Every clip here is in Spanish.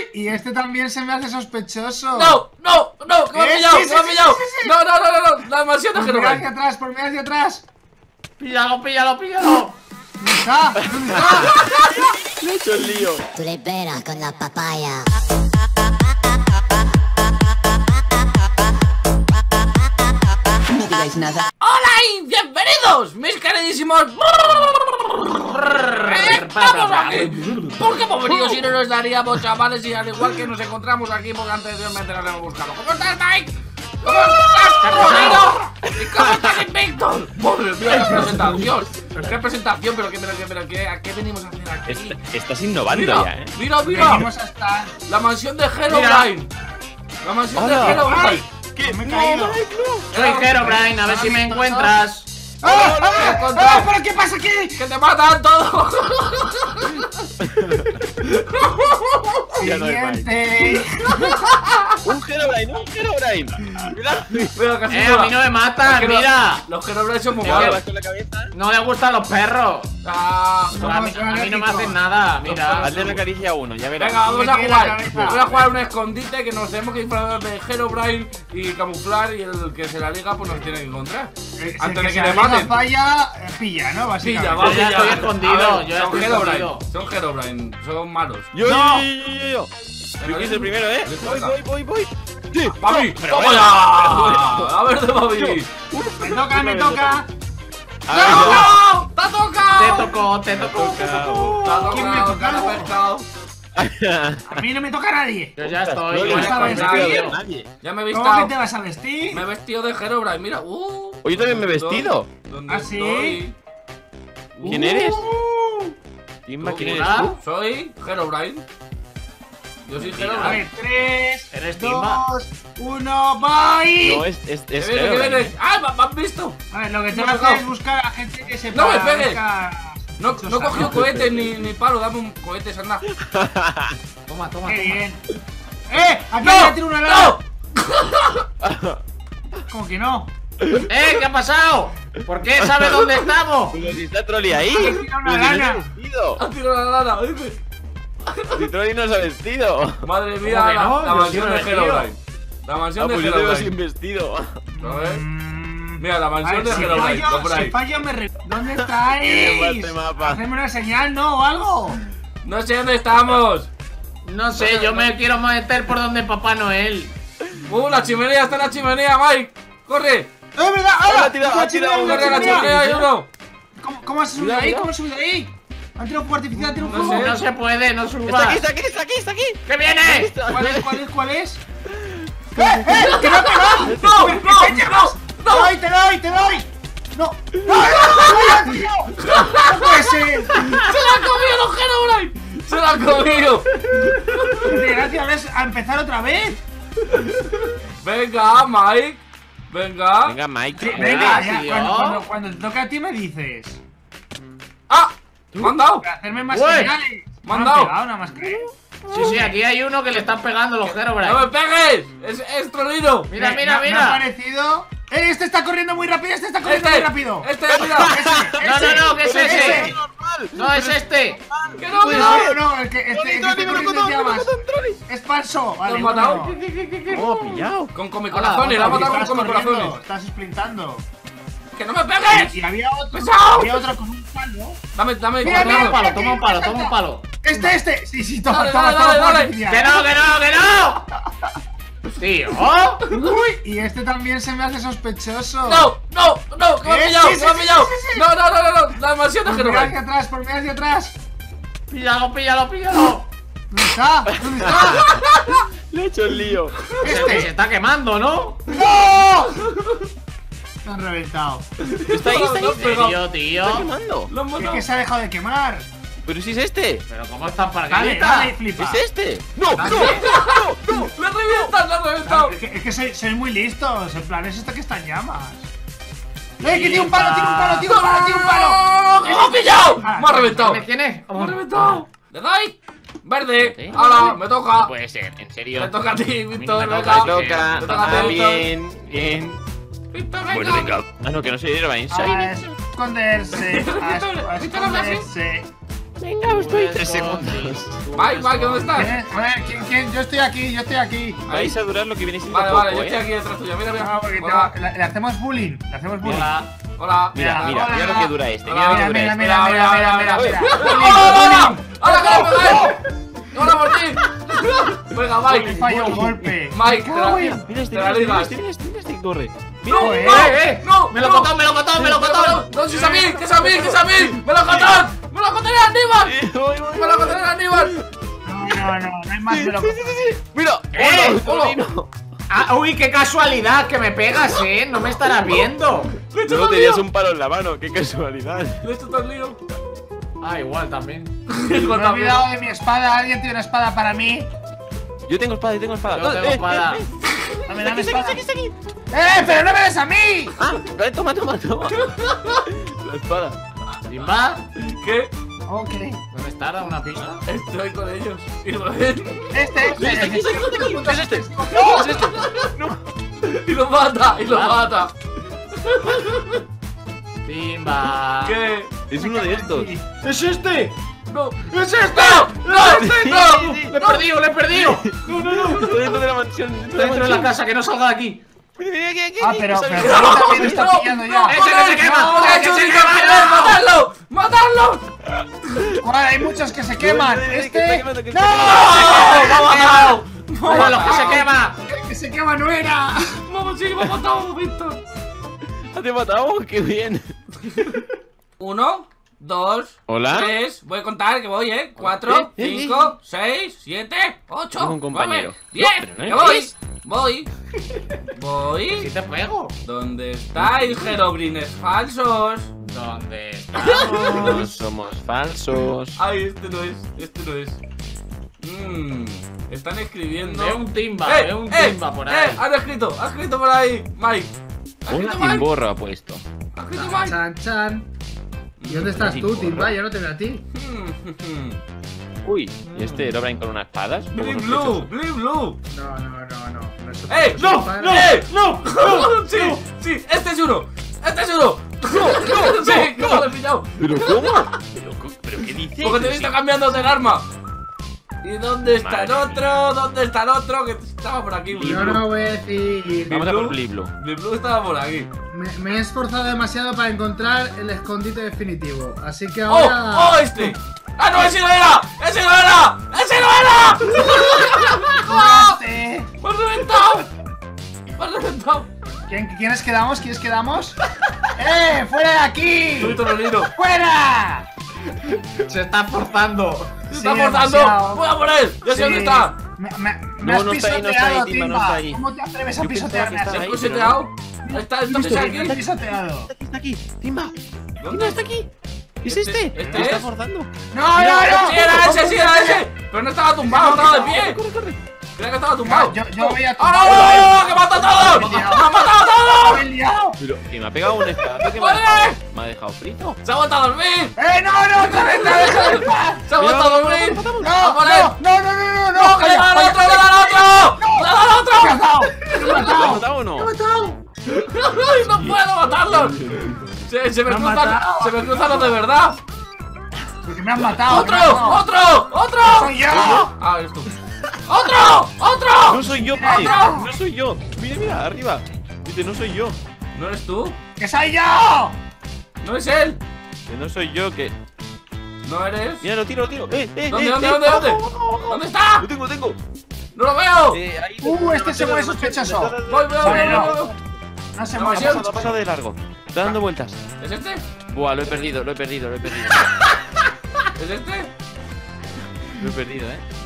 y este también se me hace sospechoso. No, que me ha pillado, Sí, que me ha pillado. sí. No, la mansión de Por mí hacia Herobrine. atrás, por mí hacia atrás. Píllalo. ¿Dónde está? ¿Dónde está? Le he hecho el lío. Tú le pegas con la papaya. No digáis nada. ¡Hola y bienvenidos, mis queridísimos! ¡Estamos aquí! ¿Por qué hemos venido si no nos daríamos, chavales? Y al igual que nos encontramos aquí, porque anteriormente nos hemos buscado. ¿Cómo estás, Mike? ¿Cómo estás, Rodrigo? ¿Y cómo estás, Invictus? ¡Madre mía, qué presentación! ¡Qué presentación! ¿Pero ¿a qué venimos a hacer aquí? Estás innovando ya, Mira. Venimos hasta... La mansión de Herobrine. La mansión de Hola. Herobrine. ¿Qué? Me he caído. Soy Herobrine, a ver si me encuentras. ¡Ah! ¿Pero qué pasa aquí? ¡Que te matan todos! Ya no hay más. Siguiente. Un Herobrine. Mira. Mira, casi A mí no me matan, mira. Los Herobrine son muy ¿Te vas malos. con la cabeza? No le gustan los perros. Ah, A mí no me hacen nada, mira. Hazle una caricia a uno, ya verás. venga, vamos a Me queda jugar. la cabeza. Voy a jugar un escondite que nos tenemos que disfrazar de Herobrine y camuflar. Y el que se la liga, pues nos tiene que encontrar. Antes de que le maten. Falla, pilla, ¿no? Pilla, Básicamente. va, Yo ya pilla. estoy escondido, A ver, yo ya son estoy Herobrine. escondido. Son Herobrine, son malos. Yo. Yo quiero ser primero, ¿eh? Voy. Sí. ¡Papi! Pero ¡Toma bueno. ya! A ver de papi. Me toca. A ver, ¡No! ¡Te ha tocado! Te tocó. ¡Te ha ¿Quién me ha tocado! ¡Te ha tocado? pescado! A mí no me toca a nadie. Yo ya No estoy. le yo gusta ya estoy. vestir a nadie. Ya me he ¿Cómo que te visto. vas a vestir? Me he vestido de Herobrine, mira. Oye, también me he vestido. ¿Dónde ¿Ah, sí? estoy? ¿Quién eres? Timba, ¿quién eres tú? Soy Herobrine. Yo soy A Herobrine. ver, 3, ¿Eres Timba? 2, 1, bye. No, es ¿Qué viene, Herobrine. qué viene? ¡Ah, me han visto! A ver, lo que Me tengo ha que tocado. hacer es buscar a gente que sepa. ¡No me pegues! buscar No he cosas, cogido ¿no? cohetes ni palo, dame un cohete, anda. Toma. Qué bien. Aquí ¡No! me tiro una lana. ¡No! ¿Cómo que no? ¿Qué ha pasado? ¿Por qué sabe dónde estamos? Pero si está Trolli ahí. Aquí tira una Pero si no se ha lana. vestido. Ha tirado la lana, dice. Si Trolli no se ha vestido. Madre mía, ¿Cómo que no? la Yo mansión sí de me he vestido. Herobrine. La Ah, mansión de pues yo te veo sin Herobrine. vestido. A ver. Mira, la A mansión ver, de si Herobrine. fallo, Compra si ahí. fallo me ¿Dónde Qué estáis? este mapa. Hacedme una señal, ¿no? O algo. No sé dónde estamos. No sé, yo me quiero meter por donde Papá Noel. La chimenea, está en la chimenea, Mike. ¡Corre! ¡Es verdad! Ahora ¡Hala! ha tirado ¡Corre a la chimenea, hay uno! ¿Cómo has subido Cuidado, ahí? cuidado. ¿Cómo has subido ahí? ¿Han tirado un fuego artificial? ¿Han tirado un No fuego? sé. No se puede, no subas. Está aquí. ¿Qué viene? ¿Cuál es? ¡Que no! ¡No! ¡Te doy! ¡No! ¡No puede ser! ¡Se la han comido los Herobrine! ¡Se la han comido! Gracias a empezar otra vez. Venga, Mike. Venga. Venga, Mike. Venga, ya, tío. cuando te toca a ti me dices. ¡Ah! ¡Me han dado! Para hacerme más Uy, señales. me han No dado. pegado, nada más que. Sí, aquí hay uno que le están pegando los ¡No me Herobrine. pegues! ¡Es Trolino! Mira. Me ha parecido. Este está corriendo muy rápido, este está corriendo muy rápido. Mira. No, ¿qué es ese? Ese. No es este. ¡Que no, que no! No, el que está corriendo ya más. Es falso. ¿Lo Vale, han matado? bueno. Oh, pillado. Con come corazones, la ha Porque matado estás con come corriendo, corazones. estás sprintando. ¡Que no me pegues! Y había otro. ¡Pesado! Había otro con un palo. Dame, Mira, Toma un palo. Este. Sí, toma, Dale, toma, dale, toma. dale, artificial. ¡Que no! Tío. Uy, y este también se me hace sospechoso. ¡No! ¡Que me ha pillado! Sí, ¡Que me ha sí, pillado! sí, sí. ¡No! ¡La mansión de Por mí hacia Herobrine! atrás, por mí hacia atrás. Píllalo. ¿Dónde está? ¿Dónde está? Le he hecho el lío. Se está quemando, ¿no? ¡No! Me han reventado. Está ahí. Tío. Está quemando. ¡Lo han Es matado! que se ha dejado de quemar. Pero si es este. Pero ¿cómo están para Dale, acá? flipa. Es este. No. ¡Le revientan! Claro, es que sois muy listos. En plan, es esto que está en llamas. ¡Que tiene un palo! ¡Tiene un palo! ¡Me ha pillado! Ah, ¡Me ha reventado! ¿Quién es? ¡Me ha reventado! ¡Le doy! ¡Verde! ¿Sí? ¡Hala! ¡Me toca! No puede ser, en serio. ¡Me toca a ti, Víctor! me ¡Venga! Toca. Me toca a ti, Víctor. Bien. ¡Víctor, Bueno, venga! venga. Ah, no, que no soy Herobrine. A Soy. esconderse. A esconderse. Venga, os doy 3 Pues, segundos. Mike, ¿dónde estás? A ver, ¿quién? Yo estoy aquí. Vais a durar lo que viene siendo Vale, poco, yo estoy aquí detrás tuya. Mira. No, porque Hola. le hacemos bullying. Hola. Mira Hola. lo que dura este. Hola. Mira lo que dura Mira. ¡Hola! ¡Hola, que me pegáis! ¡Hola por ti! Venga, Me Mike. falla un golpe. Mike, te la Mira este, te la ligas. mira este, corre. ¡No! Me lo cotó, me lo cotó, me lo cotó. ¡No, si es a mí! ¡Que es a mí! ¡Me lo cotan! ¡Me lo cotan a Aníbal! ¡Me lo cotan a Aníbal! No hay más de lo que. Mira, ¡Hola! Ah, uy, qué casualidad que me pegas, no me estarás viendo. ¡Le he hecho no tan tenías lío! un palo en la mano, qué casualidad. ¡Le he hecho tan lío! Ah, igual también. Me he olvidado de mi espada. ¿Alguien tiene una espada para mí? Yo tengo espada, Yo tengo espada. Dame espada. Pero no me des a mí. Toma. La espada. ¿Simba? ¿Qué? Ok. ¿Dónde está? ¿Da una pista? Estoy con ellos. ¿Y lo ven? Este. ¿Es este? ¡Y lo mata! Simba. ¿Qué? Es uno de estos. ¡Es este! ¡No! ¡Es este! ¡No! ¡Le he perdido! Estoy dentro de la mansión. Estoy dentro de la casa, que no salga de aquí. Mira, aquí. Pero también está pillando ya. ¡Ese que se quema! ¡No! ¡Ese que se quema! ¡Matadlo! Joder, hay muchos que se queman. Este. ¡No! ¡Me ha matado! ¡Vamos, los que se quema! Que se quema no era. ¡Vamos, sí, me ha matado, Víctor! ¿Te he matado? ¡Qué bien! 1, 2, Hola. 3. Voy a contar que voy, 4, 5, 6, 7, 8, Tengo un compañero. 10. No, pero no ¡Que es. voy! ¡Si te pego! ¿Dónde estáis, jerobrines falsos? ¿Dónde No estamos? somos falsos. Ay, este no es. Están escribiendo. Veo un timba, por ahí. Han escrito por ahí, Mike. ¿Has Una escrito Mike? timborra ha puesto. ¿Has escrito Mike? Chan. ¿Y dónde estás tú, Timba? Yo no te veo a ti. Uy, ¿y este Herobrine con unas espadas? Blue Blue. No. ¡No! Sí, este es uno. Sí, que lo he pillado. ¿Pero cómo? ¿Pero qué dices? Porque te he visto cambiando de arma. ¿Y dónde está el otro? ¿Dónde está el otro? Que estaba por aquí. Yo no voy a decir. Vamos a por Bliblu. Blue estaba por aquí. Me he esforzado demasiado para encontrar el escondite definitivo. Así que ¡Oh! ahora. ¡Oh, este! ¡Ah, no! ¡Ese no era! ¡Ese no era! Este. ¡Me has reventado! ¿Quiénes quedamos? ¡Fuera de aquí! ¡Soy Torolino! ¡Fuera! Se está forzando. ¡Se Sí, está forzando! demasiado. ¡Voy a por él! ¡Ya sé dónde está! Me No, has no está ahí, no está pisoteado, ahí, Timba, no Timba. está ahí. ¿Cómo te atreves a Yo pensaba pisotearme que estaba así? ¿Has ahí, coseteado? ¿Está esto que está aquí? Me he pisoteado. Está aquí, Timba. ¿Dónde? Está aquí. ¿Es este? ¿Este Me está es? forzando. ¡No! ¡Sí era ese! Pero no estaba tumbado, estaba de pie. Creía que estaba tumbado. Yo voy a ¡Ah, no! ¡Que mata a todos! ¡Me ha matado a todos! ¡Me he liado! Pero que me ha pegado un espadazo que ¡Vale! me ha dejado frito. ¡Se ha vuelto a dormir! ¡No! ¡Déjame en paz! ¡Se ha vuelto a dormir! ¡A por él! ¡No! ¡No, que le da al otro! ¡Le da al otro! ¡Le da al otro! ¡Me has dado! ¡Me ¿Lo has has matado! matado o no? ¡Ay, no puedo matarlos! Se me cruzan los de verdad. Porque me han matado. ¡Otro! ¡Soy yo! Ah, eres tú. ¡Otro! No soy yo, ¡Otro! Pete. No soy yo. Mira, arriba. Dice, no soy yo. ¿No eres tú? ¡Que soy yo! ¿No es él? Que no soy yo, que. ¿No eres? Mira, lo tiro. ¿Dónde? Abajo. ¿Dónde está? Lo tengo. ¡No lo veo! Ahí. Este se mueve sospechoso. Voy. No se La mueve. mansión. Ha pasado de largo. Está dando vueltas. ¿Es este? Buah, lo he perdido. ¿Es este? Lo he perdido,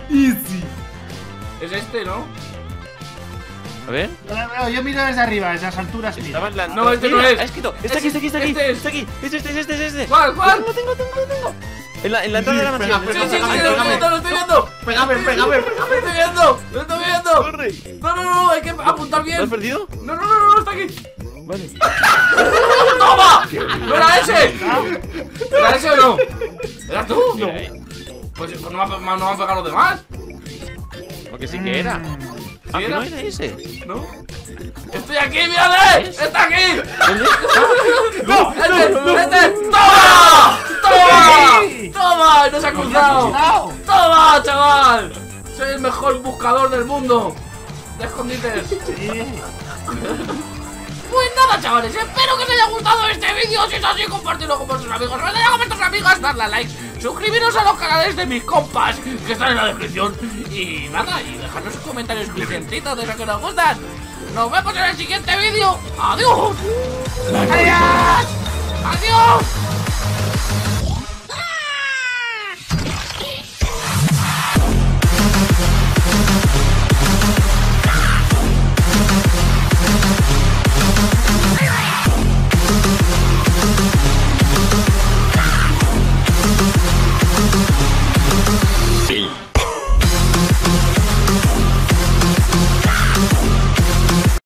¿Es este, no? A ver. Yo miro desde arriba, desde las alturas. Estaba en la. No, este Mira, no es. Ha escrito. Está Este aquí. es. Es este. ¿Cuál? Lo tengo. En la entrada de la mansión. Sí, lo estoy viendo. Pégame. Lo estoy viendo. Corre. No, hay que apuntar ¿Lo has bien. perdido? No, está aquí. Vale. ¡Toma! ¿No era ese? ¿Era ese o no? ¿Eras tú? Mira, Pues no me han pegado los demás. Porque sí que era. Ah, que era? no era ese. ¿No? ¡Estoy aquí, mírale! ¡Está aquí! ¿Dónde? ¡No! ¡Este! ¡Toma! ¡Toma! Sí. ¡Toma! ¡Nos ha cruzado! Cuidado. ¡Toma, chaval! Soy el mejor buscador del mundo de escondites. Sí. Pues nada, chavales, espero que os haya gustado este vídeo. Si es así, compartidlo con vuestros amigos. Si os haya con vuestros amigos, darle a like. Suscribiros a los canales de mis compas, que están en la descripción. Y nada, y dejadnos sus comentarios crujientitos de lo que nos gustan. Nos vemos en el siguiente vídeo. ¡Adiós! ¡Adiós! ¡Adiós!